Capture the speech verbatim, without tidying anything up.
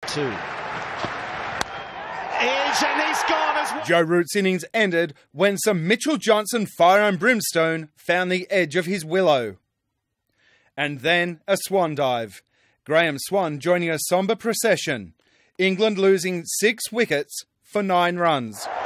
two. Is and he's gone as well. Joe Root's innings ended when some Mitchell Johnson fire and brimstone found the edge of his willow. And then a swan dive. Graham Swan joining a sombre procession. England losing six wickets for nine runs.